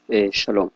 Shalom.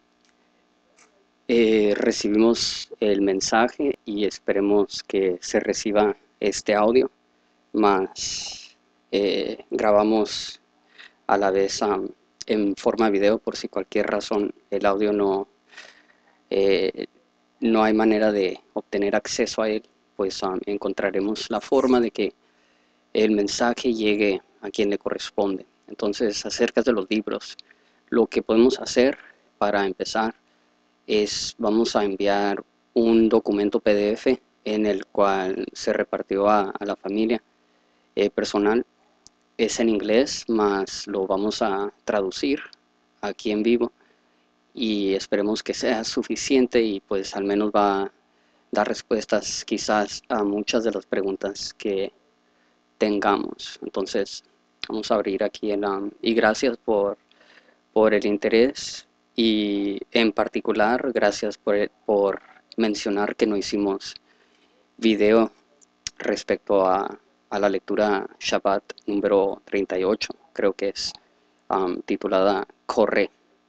Recibimos el mensaje y esperemos que se reciba este audio, más grabamos a la vez en forma video por si cualquier razón el audio eh, no hay manera de obtener acceso a él, pues encontraremos la forma de que el mensaje llegue a quien le corresponde. Entonces, acerca de los libros, lo que podemos hacer para empezar vamos a enviar un documento PDF en el cual se repartió a la familia personal. Es en inglés, más lo vamos a traducir aquí en vivo y esperemos que sea suficiente y pues al menos va a dar respuestas quizás a muchas de las preguntas que tengamos. Entonces vamos a abrir aquí y gracias por el interés y en particular gracias por mencionar que no hicimos video respecto a la lectura Shabbat número 38, creo que es titulada Corre.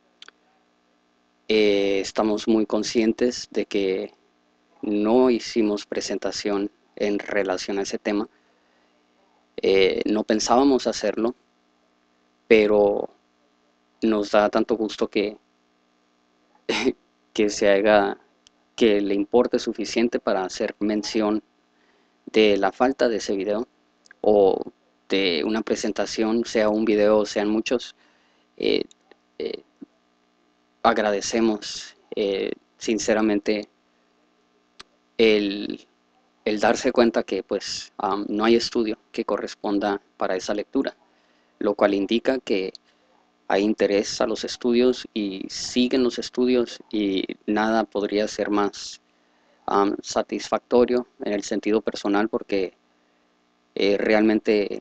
Estamos muy conscientes de que no hicimos presentación en relación a ese tema. No pensábamos hacerlo, pero nos da tanto gusto que se haga, que le importe suficiente para hacer mención de la falta de ese video o de una presentación, sea un video o sean muchos. eh, eh, Agradecemos sinceramente el, el darse cuenta que pues no hay estudio que corresponda para esa lectura, lo cual indica que hay interés a los estudios y siguen los estudios y nada podría ser más satisfactorio en el sentido personal porque realmente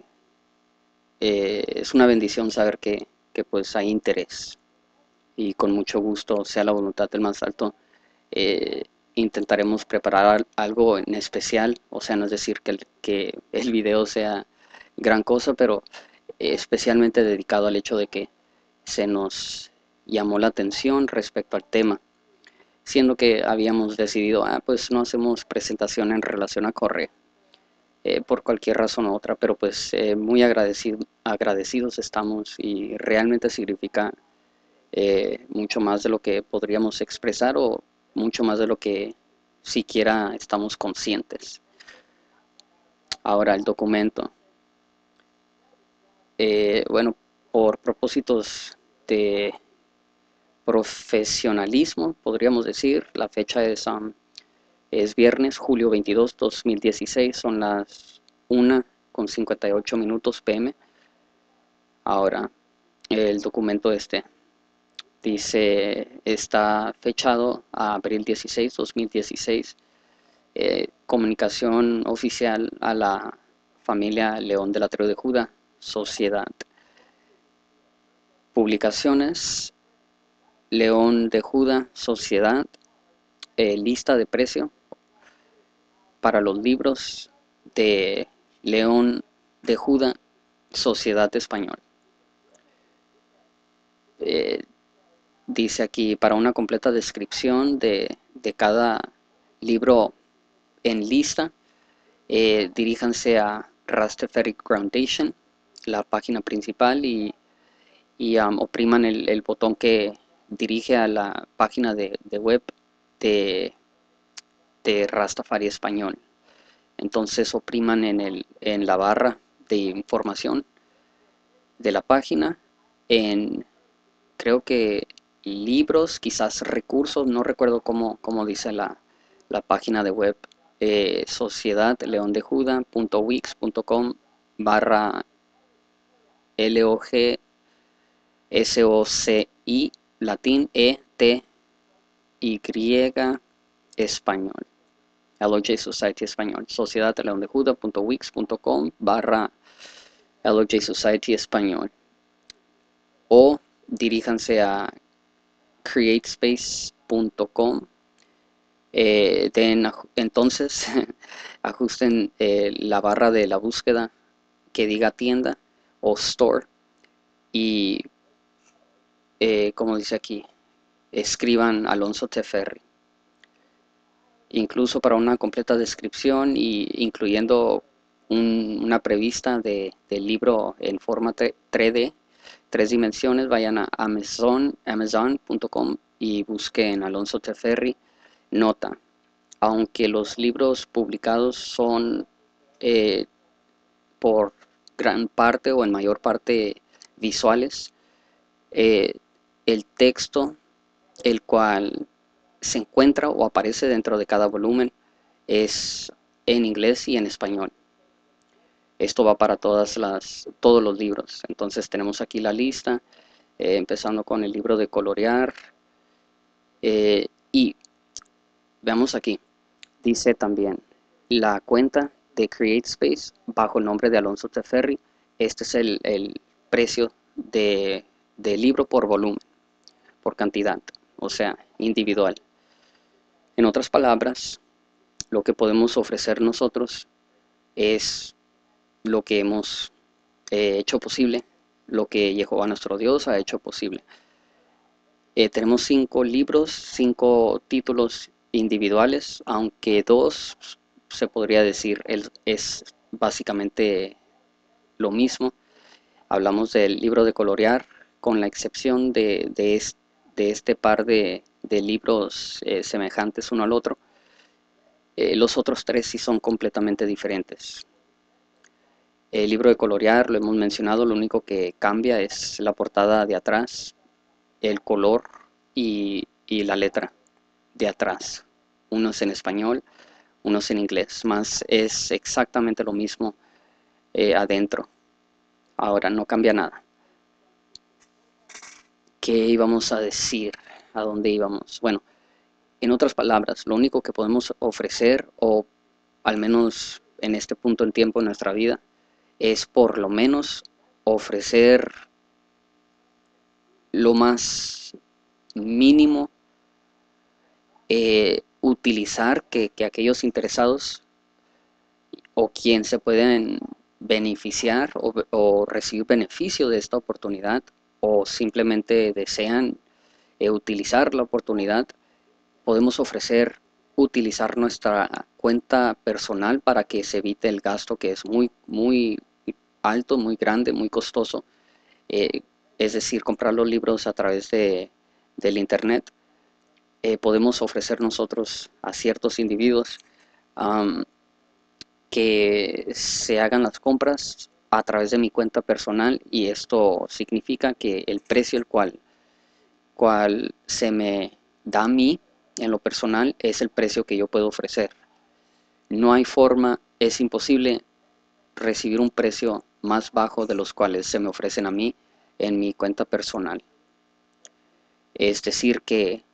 es una bendición saber que pues hay interés y con mucho gusto, sea la voluntad del más alto, eh, intentaremos preparar algo en especial, o sea, no es decir que el video sea gran cosa, pero especialmente dedicado al hecho de que se nos llamó la atención respecto al tema, siendo que habíamos decidido, pues no hacemos presentación en relación a Correa, por cualquier razón u otra, pero pues muy agradecidos estamos y realmente significa mucho más de lo que podríamos expresar o mucho más de lo que siquiera estamos conscientes. Ahora el documento. Bueno, por propósitos de profesionalismo, podríamos decir, la fecha es viernes, julio 22, 2016, son las 1:58 p.m. Ahora, el documento dice, está fechado a abril 16, 2016, comunicación oficial a la familia León de la Tribu de Judá, Sociedad. Publicaciones, León de Judá, Sociedad, lista de precio para los libros de León de Judá, Sociedad Español. Eh, Dice aquí, para una completa descripción de cada libro en lista, diríjanse a Rastafari Foundation, la página principal, y opriman el botón que dirige a la página de web de, de Rastafari Español. Entonces opriman en la barra de información de la página, en creo que libros, quizás recursos, no recuerdo cómo dice la página de web, sociedadleondejuda.wix.com barra LOG SOCI latín Y español. LOJ Society Español. Sociedadleondejuda.wix.com barra LOJ Society Español. O diríjanse a createspace.com. Entonces ajusten la barra de la búsqueda que diga tienda o store y como dice aquí, escriban Alonso Teferri. Incluso para una completa descripción y incluyendo una prevista del libro en forma 3D, 3 dimensiones, vayan a amazon.com y busquen Alonso Teferri. Nota: aunque los libros publicados son por gran parte o en mayor parte visuales, el texto el cual se encuentra o aparece dentro de cada volumen es en inglés y en español. Esto va para todos los libros. Entonces tenemos aquí la lista, empezando con el libro de colorear. Y veamos aquí, dice también la cuenta de CreateSpace bajo el nombre de Alonso Teferri. Este es el precio del libro por volumen, por cantidad, o sea, individual. En otras palabras, lo que podemos ofrecer nosotros es lo que hemos hecho posible, lo que Jehová nuestro Dios ha hecho posible. Tenemos 5 libros, 5 títulos individuales, aunque 2 se podría decir es básicamente lo mismo. Hablamos del libro de colorear, con la excepción de este par de libros semejantes uno al otro. Los otros 3 sí son completamente diferentes. El libro de colorear, lo hemos mencionado, lo único que cambia es la portada de atrás, el color y la letra de atrás. Uno es en español, uno es en inglés, más es exactamente lo mismo adentro. Ahora no cambia nada. ¿Qué íbamos a decir? ¿A dónde íbamos? Bueno, en otras palabras, lo único que podemos ofrecer, o al menos en este punto en tiempo de nuestra vida, es por lo menos ofrecer lo más mínimo, utilizar que aquellos interesados o quien se pueden beneficiar o recibir beneficio de esta oportunidad o simplemente desean utilizar la oportunidad, podemos ofrecer utilizar nuestra cuenta personal para que se evite el gasto, que es muy alto, muy grande, muy costoso. Es decir, comprar los libros a través del internet. Podemos ofrecer nosotros a ciertos individuos que se hagan las compras a través de mi cuenta personal, y esto significa que el precio el cual se me da a mí en lo personal es el precio que yo puedo ofrecer. No hay forma, es imposible recibir un precio más bajo de los cuales se me ofrecen a mí en mi cuenta personal. Es decir que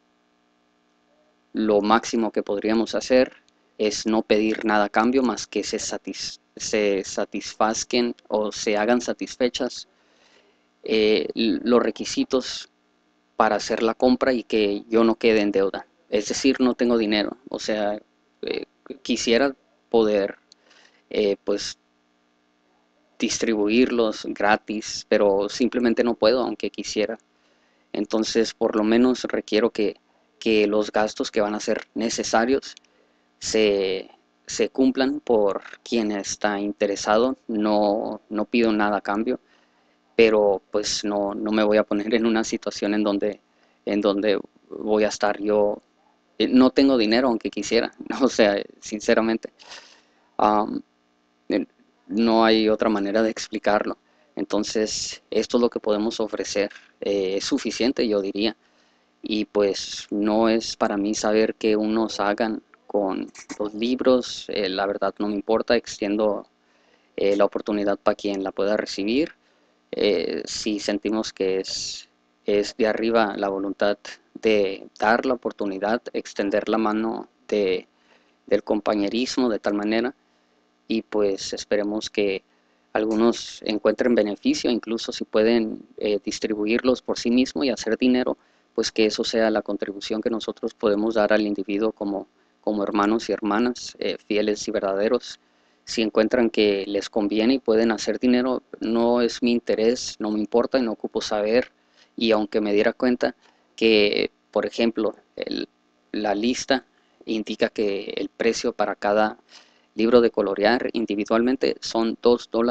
lo máximo que podríamos hacer es no pedir nada a cambio más que se satisfazquen o se hagan satisfechas los requisitos para hacer la compra y que yo no quede en deuda. Es decir, no tengo dinero, o sea, quisiera poder pues distribuirlos gratis, pero simplemente no puedo aunque quisiera. Entonces, por lo menos requiero que los gastos que van a ser necesarios se, se cumplan por quien está interesado. No pido nada a cambio, pero pues no me voy a poner en una situación en donde voy a estar yo, no tengo dinero aunque quisiera, o sea, sinceramente, um, no hay otra manera de explicarlo. Entonces, esto es lo que podemos ofrecer, es suficiente, yo diría, y pues no es para mí saber qué unos hagan con los libros, la verdad no me importa, extiendo la oportunidad para quien la pueda recibir. Si sentimos que es de arriba la voluntad de dar la oportunidad, extender la mano del compañerismo de tal manera, y pues esperemos que algunos encuentren beneficio, incluso si pueden distribuirlos por sí mismos y hacer dinero, pues que eso sea la contribución que nosotros podemos dar al individuo como hermanos y hermanas fieles y verdaderos. Si encuentran que les conviene y pueden hacer dinero, no es mi interés, no me importa y no ocupo saber, y aunque me diera cuenta, que, por ejemplo, la lista indica que el precio para cada libro de colorear individualmente son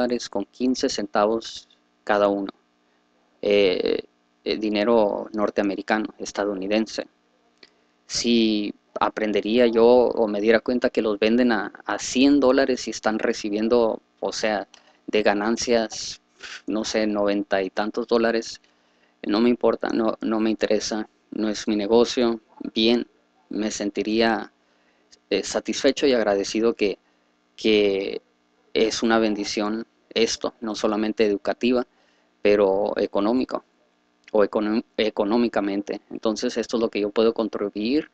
$2.15 cada uno. eh, Dinero norteamericano, estadounidense. Si aprendería yo o me diera cuenta que los venden a $100 y están recibiendo, o sea, de ganancias, no sé, 90 y tantos dólares, no me importa, no me interesa, no es mi negocio, bien, me sentiría satisfecho y agradecido que es una bendición esto, no solamente educativa, pero económico o económicamente. Entonces esto es lo que yo puedo contribuir.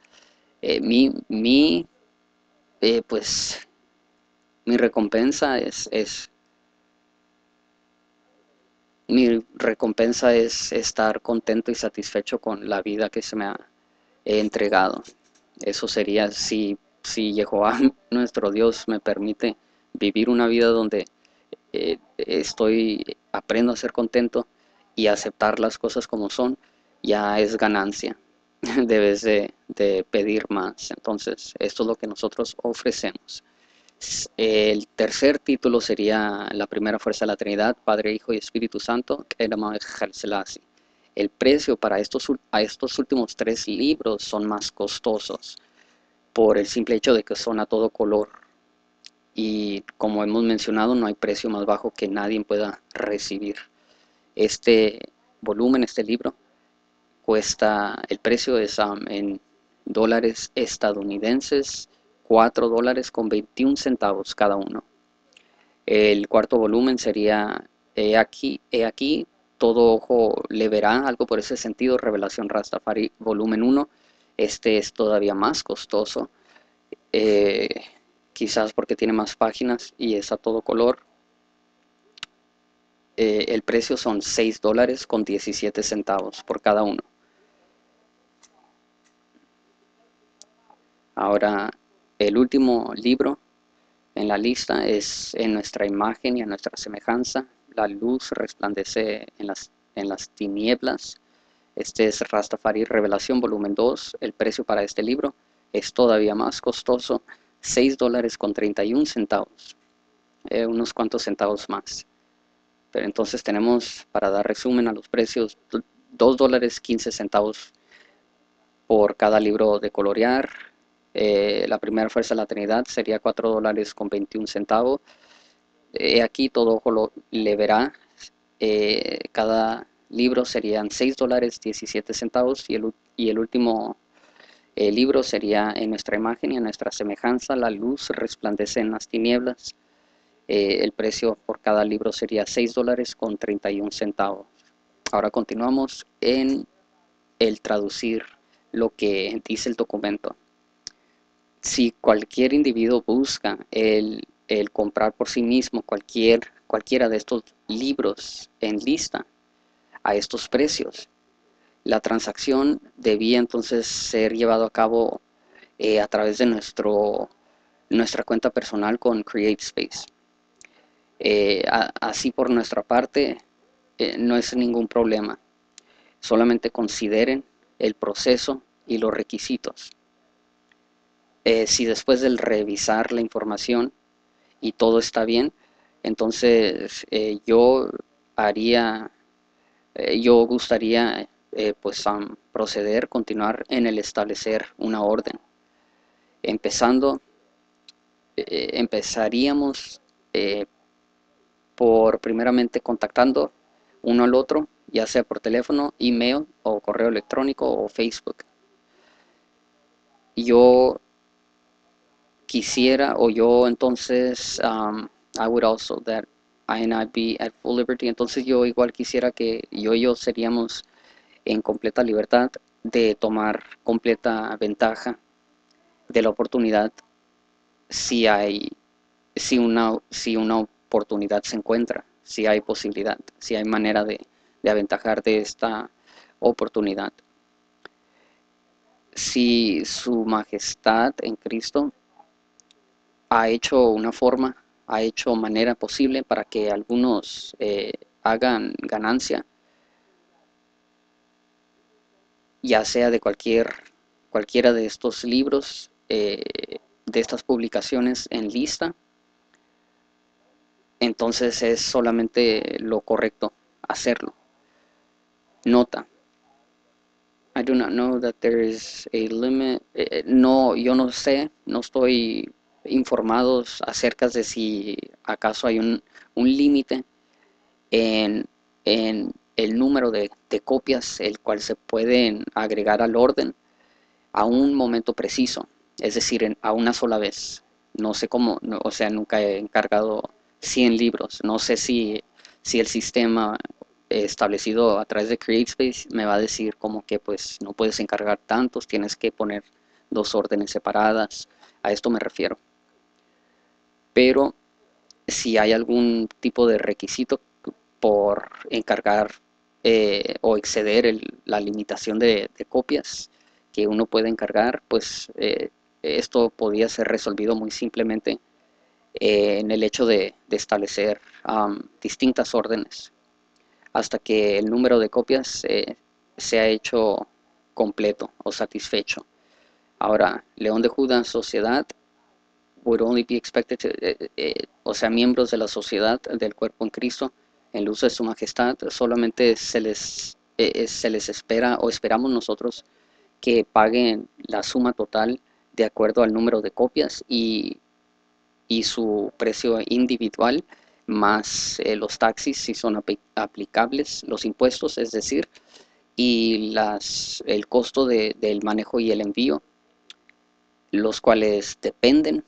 Pues mi recompensa mi recompensa es estar contento y satisfecho con la vida que se me ha entregado. Eso sería si Jehová, nuestro Dios, me permite vivir una vida donde aprendo a ser contento y aceptar las cosas como son, ya es ganancia. Debes de pedir más. Entonces, esto es lo que nosotros ofrecemos. El tercer título sería la primera fuerza de la Trinidad, Padre, Hijo y Espíritu Santo, el precio para estos últimos 3 libros son más costosos por el simple hecho de que son a todo color. Y como hemos mencionado, no hay precio más bajo que nadie pueda recibir. Este volumen, este libro, el precio es en dólares estadounidenses, $4.21 cada uno. El cuarto volumen sería He aquí, todo ojo le verá, algo por ese sentido, Revelación Rastafari, volumen 1. Este es todavía más costoso, eh, quizás porque tiene más páginas y es a todo color. El precio son $6.17 por cada uno. Ahora, el último libro en la lista es En nuestra imagen y a nuestra semejanza. La luz resplandece en las tinieblas. Este es Rastafari Revelación, volumen 2. El precio para este libro es todavía más costoso, $6.31, unos cuantos centavos más. Pero entonces tenemos, para dar resumen a los precios, $2.15 por cada libro de colorear. La primera fuerza de la Trinidad sería $4.21. Aquí todo ojo le verá. Cada libro serían $6.17 y el último libro sería En nuestra imagen y a nuestra semejanza. La luz resplandece en las tinieblas. El precio por cada libro sería $6.31. Ahora continuamos en el traducir lo que dice el documento. Si cualquier individuo busca el comprar por sí mismo cualquiera de estos libros en lista a estos precios, la transacción debía entonces ser llevado a cabo a través de nuestra cuenta personal con CreateSpace. Así por nuestra parte no es ningún problema. Solamente consideren el proceso y los requisitos. Si después del revisar la información y todo está bien, entonces yo gustaría pues proceder, continuar en el establecer una orden. Empezaríamos por primeramente contactando uno al otro, ya sea por teléfono, email o correo electrónico o Facebook. Yo quisiera, o yo entonces, I would also that I and I be at full liberty. Entonces yo igual quisiera que yo seríamos en completa libertad de tomar completa ventaja de la oportunidad si una oportunidad se encuentra, si hay posibilidad, si hay manera de aventajar de esta oportunidad. Si su majestad en Cristo ha hecho manera posible para que algunos hagan ganancia, ya sea de cualquiera de estos libros, de estas publicaciones en lista, entonces es solamente lo correcto hacerlo. Nota: I do not know that there is a limit. No, yo no sé, no estoy informado acerca de si acaso hay un límite en, en el número de copias el cual se pueden agregar al orden a un momento preciso, es decir, a una sola vez. No sé cómo, no, o sea, nunca he encargado 100 libros. No sé si el sistema establecido a través de CreateSpace me va a decir como que pues no puedes encargar tantos, tienes que poner dos órdenes separadas. A esto me refiero. Pero si hay algún tipo de requisito por encargar o exceder la limitación de copias que uno puede encargar, pues esto podía ser resolvido muy simplemente en el hecho de establecer distintas órdenes hasta que el número de copias sea hecho completo o satisfecho. Ahora, León de Judá, sociedad, would only be expected to, o sea, miembros de la sociedad del cuerpo en Cristo, en luz de su majestad, solamente se les espera o esperamos nosotros que paguen la suma total de acuerdo al número de copias y su precio individual, más los taxis si son aplicables, los impuestos, es decir, y el costo del manejo y el envío, los cuales dependen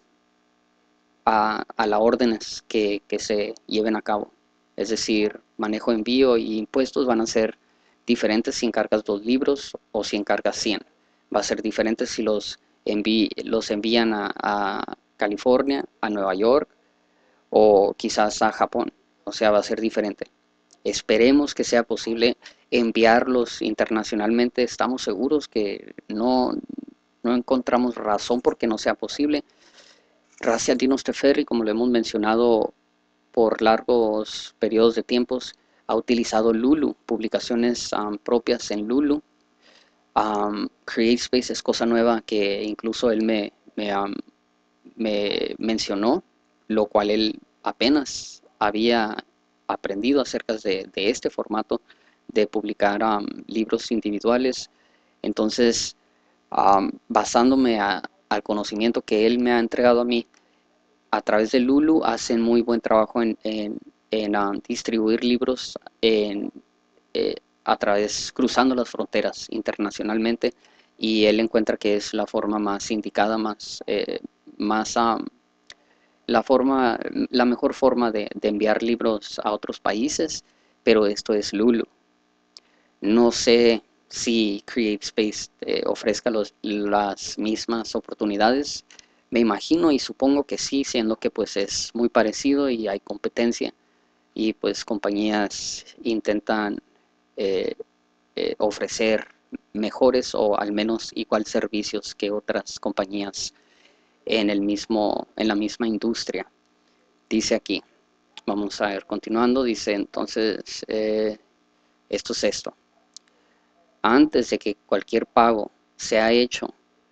a las órdenes que se lleven a cabo. Es decir, manejo, envío y impuestos van a ser diferentes si encargas 2 libros o si encargas 100. Va a ser diferente si los envían a California, a Nueva York o quizás a Japón. O sea, va a ser diferente. Esperemos que sea posible enviarlos internacionalmente. Estamos seguros que no encontramos razón por que no sea posible. Racial Dinos Teferi, como lo hemos mencionado por largos periodos de tiempos, ha utilizado Lulu, publicaciones propias en Lulu. CreateSpace es cosa nueva que incluso él me mencionó, lo cual él apenas había aprendido acerca de este formato de publicar libros individuales. Entonces, basándome al conocimiento que él me ha entregado a mí, a través de Lulu hacen muy buen trabajo en distribuir libros a través, cruzando las fronteras internacionalmente, y él encuentra que es la forma más indicada, más la mejor forma de enviar libros a otros países, pero esto es Lulu. No sé si CreateSpace ofrezca las mismas oportunidades. Me imagino y supongo que sí, siendo que pues es muy parecido y hay competencia y pues compañías intentan eh, ofrecer mejores o al menos igual servicios que otras compañías en la misma industria. Dice aquí, vamos a ver, continuando, dice entonces, esto es esto. Antes de que cualquier pago sea hecho,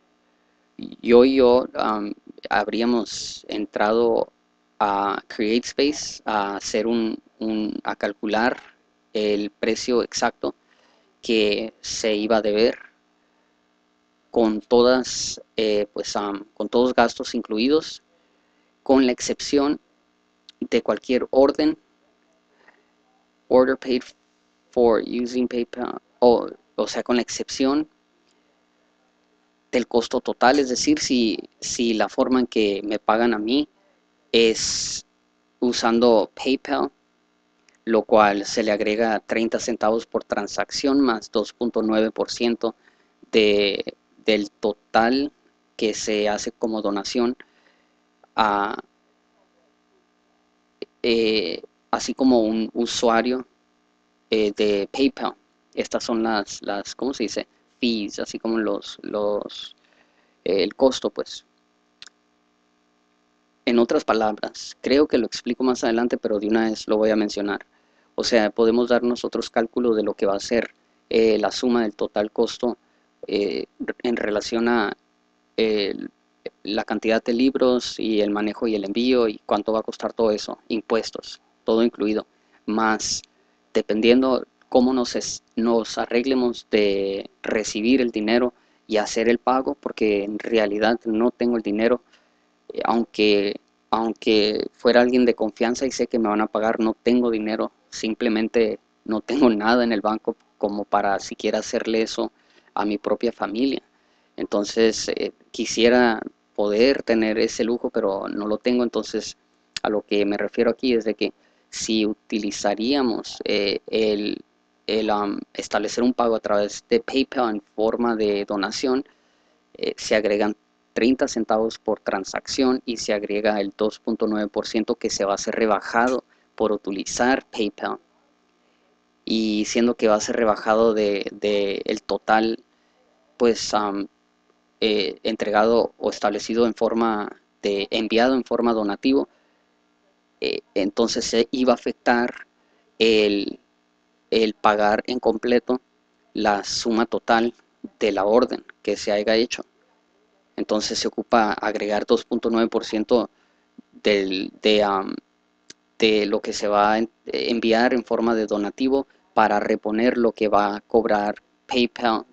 yo habríamos entrado a CreateSpace a hacer a calcular el precio exacto que se iba a deber con con todos gastos incluidos, con la excepción de cualquier order paid for using PayPal, o sea, con la excepción del costo total, es decir, si la forma en que me pagan a mí es usando PayPal, lo cual se le agrega 30 centavos por transacción más 2.9% del total que se hace como donación, a, eh, así como un usuario de PayPal. Estas son ¿cómo se dice? Fees, así como el costo, pues. En otras palabras, creo que lo explico más adelante, pero de una vez lo voy a mencionar. O sea, podemos dar nosotros cálculo de lo que va a ser la suma del total costo eh, en relación a el- la cantidad de libros y el manejo y el envío y cuánto va a costar todo eso, impuestos, todo incluido, más dependiendo cómo nos arreglemos de recibir el dinero y hacer el pago, porque en realidad no tengo el dinero, aunque, aunque fuera alguien de confianza y sé que me van a pagar, no tengo dinero, simplemente no tengo nada en el banco como para siquiera hacerle eso a mi propia familia. Entonces, quisiera poder tener ese lujo, pero no lo tengo. Entonces, a lo que me refiero aquí es de que si utilizaríamos establecer un pago a través de PayPal en forma de donación, se agregan 30 centavos por transacción y se agrega el 2.9% que se va a ser rebajado por utilizar PayPal, y siendo que va a ser rebajado de el total, pues entregado o establecido en forma de enviado en forma donativo, entonces se iba a afectar el, el pagar en completo la suma total de la orden que se haya hecho. Entonces se ocupa agregar 2.9% de lo que se va a enviar en forma de donativo para reponer lo que va a cobrar PayPal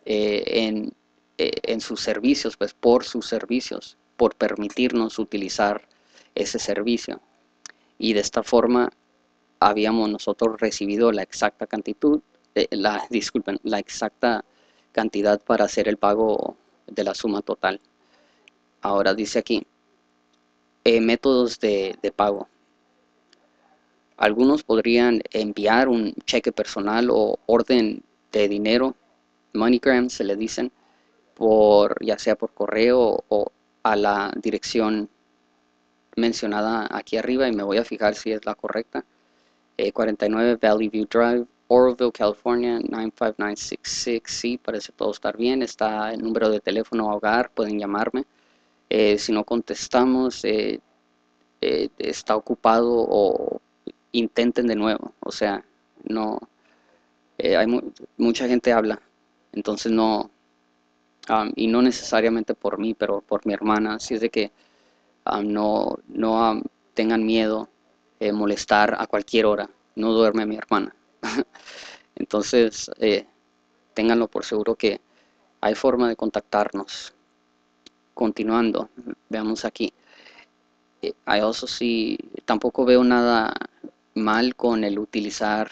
en sus servicios, pues por sus servicios, por permitirnos utilizar ese servicio. Y de esta forma habíamos nosotros recibido la exacta cantidad, disculpen, la exacta cantidad para hacer el pago de la suma total. Ahora dice aquí, métodos de pago. Algunos podrían enviar un cheque personal o orden de dinero, MoneyGram se le dicen, por ya sea por correo o a la dirección mencionada aquí arriba, y me voy a fijar si es la correcta. 49 Valley View Drive, Oroville, California 95966. Sí, parece todo estar bien. Está el número de teléfono a hogar, pueden llamarme. Si no contestamos, está ocupado o intenten de nuevo. O sea, no, hay mucha gente habla, entonces no, y no necesariamente por mí, pero por mi hermana. Así es de que no tengan miedo de molestar a cualquier hora. No duerme mi hermana. Entonces, ténganlo por seguro que hay forma de contactarnos. Continuando, veamos aquí. I also sí, tampoco veo nada mal con el utilizar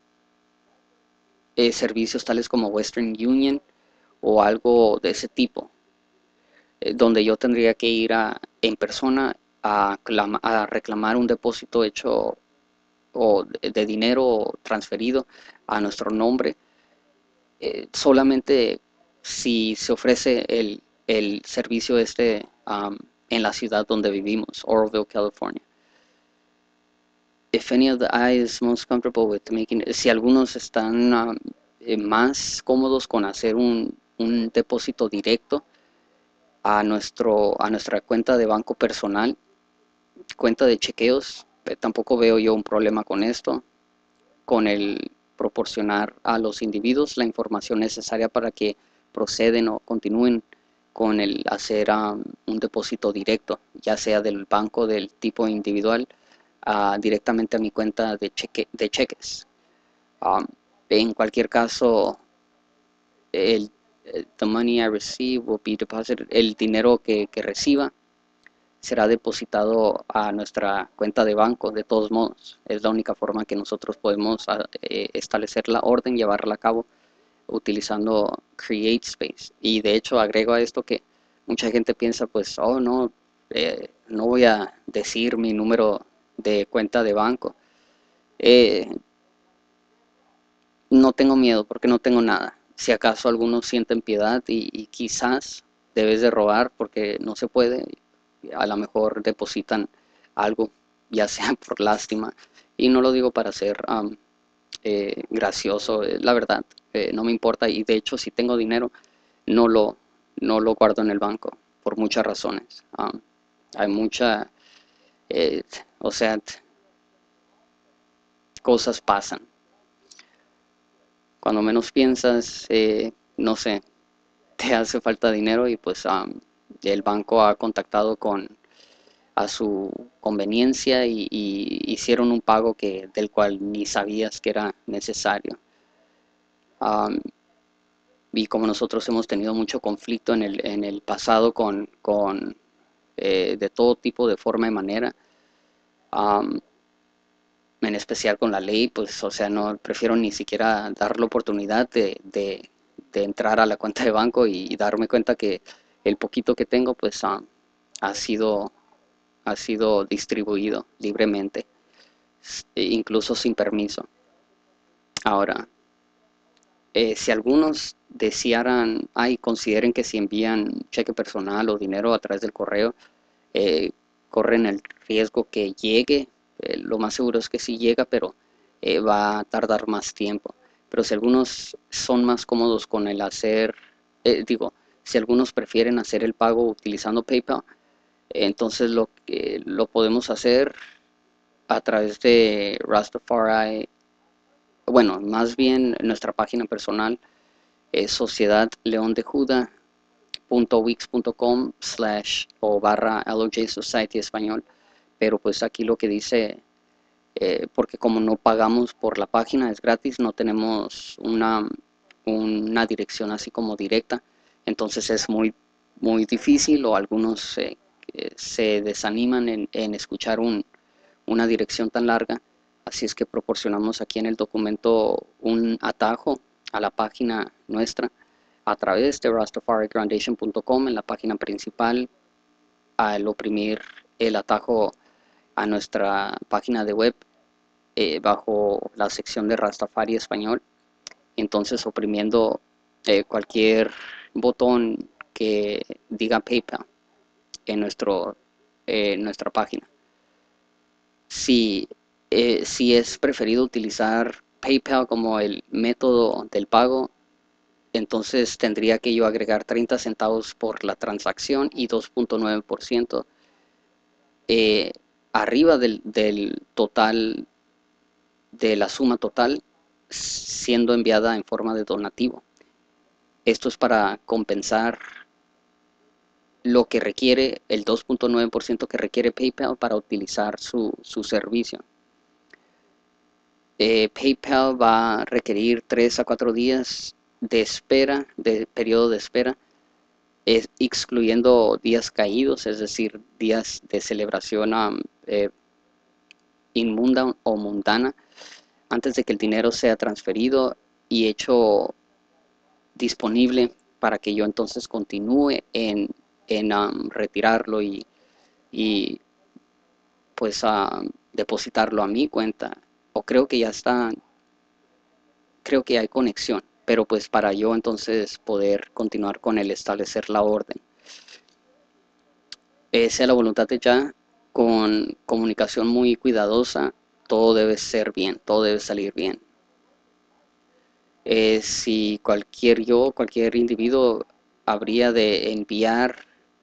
servicios tales como Western Union o algo de ese tipo, donde yo tendría que ir en persona a reclamar un depósito hecho o de dinero transferido a nuestro nombre, solamente si se ofrece el servicio en la ciudad donde vivimos, Oroville, California. If any of the I is most comfortable with making, si algunos están más cómodos con hacer un depósito directo a nuestra cuenta de banco personal, cuenta de chequeos, tampoco veo yo un problema con esto, con el proporcionar a los individuos la información necesaria para que proceden o continúen con el hacer un depósito directo, ya sea del banco del tipo individual directamente a mi cuenta de cheques. Um, en cualquier caso, el, the money I receive will be deposited, el dinero que reciba será depositado a nuestra cuenta de banco. De todos modos, es la única forma que nosotros podemos establecer la orden, llevarla a cabo utilizando CreateSpace. Y de hecho agrego a esto que mucha gente piensa, pues, oh no, no voy a decir mi número de cuenta de banco. Eh, no tengo miedo porque no tengo nada. Si acaso algunos sienten piedad y quizás debes de robar porque no se puede, a lo mejor depositan algo, ya sea por lástima. Y no lo digo para ser gracioso, la verdad, no me importa. Y de hecho, si tengo dinero, no lo, no lo guardo en el banco por muchas razones. Hay mucha, eh, o sea, cosas pasan. Cuando menos piensas, no sé, te hace falta dinero y pues el banco ha contactado a su conveniencia y hicieron un pago del cual ni sabías que era necesario. Um, y como nosotros hemos tenido mucho conflicto en el pasado de todo tipo, de forma y manera, um, en especial con la ley, pues, o sea, no prefiero ni siquiera dar la oportunidad de entrar a la cuenta de banco y darme cuenta que el poquito que tengo, pues, ha sido, ha sido distribuido libremente, incluso sin permiso. Ahora, si algunos desearan, consideren que si envían cheque personal o dinero a través del correo, eh, corren el riesgo que llegue. Lo más seguro es que sí llega, pero va a tardar más tiempo. Pero si algunos son más cómodos con el hacer, si algunos prefieren hacer el pago utilizando PayPal, entonces lo podemos hacer a través de Rastafari. Bueno, más bien nuestra página personal es sociedadleondejuda.wix.com/ o barra LOJ Society español, pero pues aquí lo que dice, porque como no pagamos por la página, es gratis, no tenemos una dirección así como directa, entonces es muy difícil, o algunos se desaniman en escuchar una dirección tan larga. Así es que proporcionamos aquí en el documento un atajo a la página nuestra a través de rastafarigroundation.com. En la página principal, al oprimir el atajo a nuestra página de web, bajo la sección de Rastafari Español, entonces oprimiendo cualquier botón que diga PayPal en nuestra página. Si es preferido utilizar PayPal como el método del pago, entonces tendría que yo agregar 30 centavos por la transacción y 2.9% arriba del total, de la suma total, siendo enviada en forma de donativo. Esto es para compensar lo que requiere el 2.9% que requiere PayPal para utilizar su servicio. PayPal va a requerir 3 a 4 días de espera, de periodo de espera, excluyendo días caídos, es decir, días de celebración inmunda o mundana, antes de que el dinero sea transferido y hecho disponible para que yo entonces continúe en retirarlo y pues depositarlo a mi cuenta. O creo que ya está, creo que hay conexión, pero pues para yo entonces poder continuar con el establecer la orden. Sea la voluntad de ya, con comunicación muy cuidadosa, todo debe ser bien, todo debe salir bien. Si cualquier individuo habría de enviar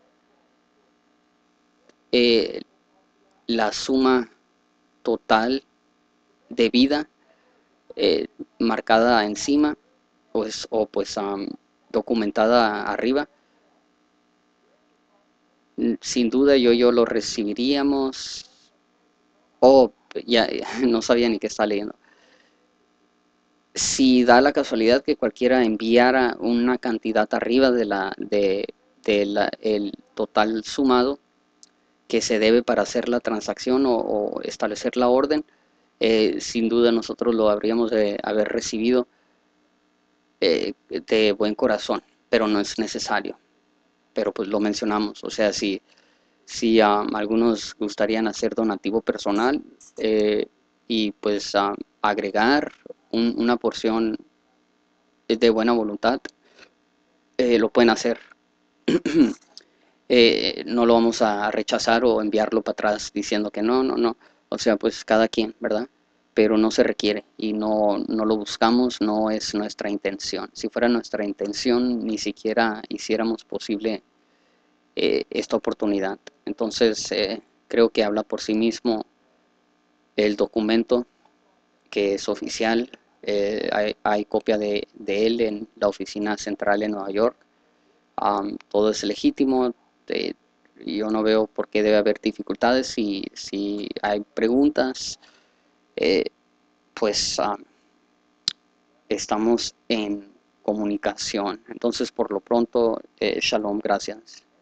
eh, la suma total de vida eh, marcada encima, pues, o pues documentada arriba, sin duda yo lo recibiríamos. O ya no sabía ni qué está leyendo. Si da la casualidad que cualquiera enviara una cantidad arriba el total sumado que se debe para hacer la transacción o establecer la orden, sin duda nosotros lo habríamos de haber recibido de buen corazón, pero no es necesario. Pero pues lo mencionamos, o sea, si algunos gustarían hacer donativo personal y pues agregar una porción de buena voluntad, lo pueden hacer. No lo vamos a rechazar o enviarlo para atrás diciendo que no, no, no. O sea, pues cada quien, ¿verdad? Pero no se requiere y no lo buscamos, no es nuestra intención. Si fuera nuestra intención, ni siquiera hiciéramos posible esta oportunidad. Entonces, creo que habla por sí mismo el documento, que es oficial. Hay copia de él en la oficina central en Nueva York. Todo es legítimo. eh, yo no veo por qué debe haber dificultades. Si hay preguntas, eh, pues estamos en comunicación. Entonces, por lo pronto, shalom, gracias.